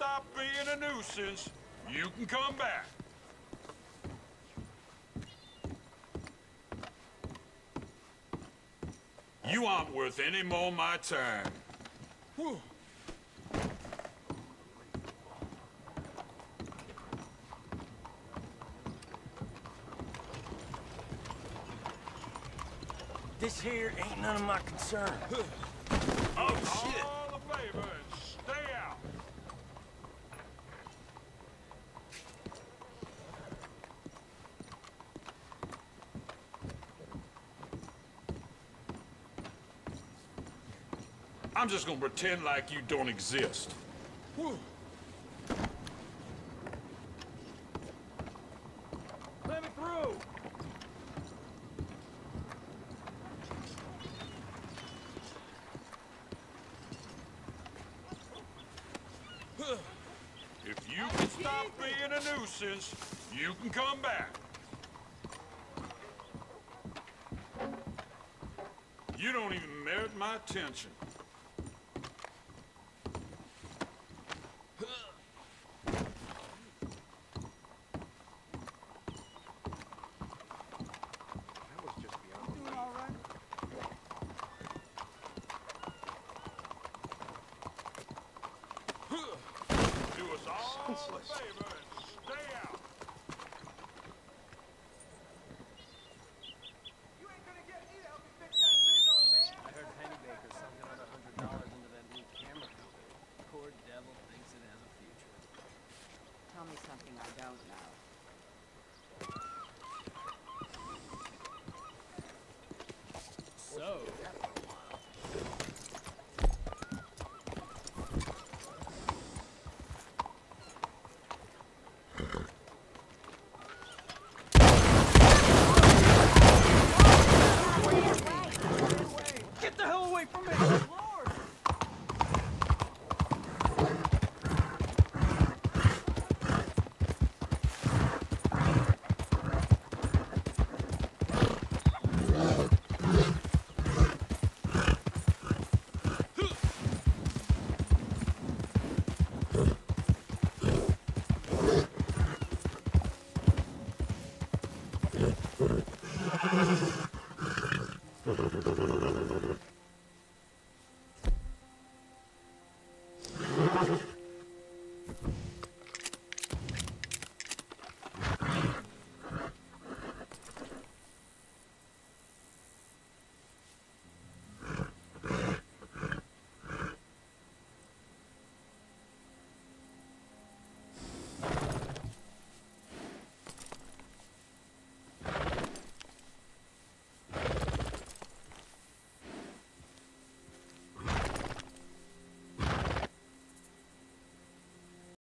stop being a nuisance, you can come back. You aren't worth any more of my time. Whew. This here ain't none of my concern. Oh, shit! All the favor and stay out. I'm just gonna pretend like you don't exist. Whew. Let me through! If you can stop being a nuisance, you can come back. You don't even merit my attention. Do us all a favor and stay out. You ain't gonna get me to help you fix that big old man. I heard Penny Baker sunk another $100 into that new camera company. Poor devil thinks it has a future. Tell me something I don't know. So... Get the hell away from me!